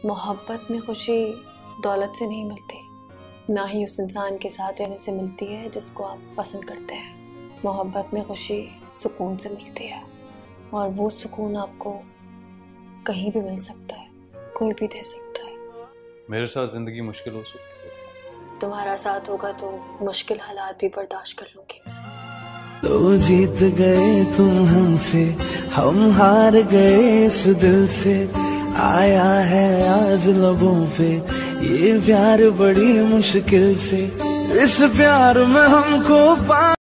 मोहब्बत में खुशी दौलत से नहीं मिलती, ना ही उस इंसान के साथ रहने से मिलती है जिसको आप पसंद करते हैं। मोहब्बत में खुशी सुकून से मिलती है, और वो सुकून आपको कहीं भी मिल सकता है, कोई भी दे सकता है। मेरे साथ जिंदगी मुश्किल हो सकती है। तुम्हारा साथ होगा तो मुश्किल हालात भी बर्दाश्त कर लूंगी। तो जीत गए तुम हमसे, हम हार गए इस दिल से। आया है आज लबों पे ये प्यार बड़ी मुश्किल से। इस प्यार में हमको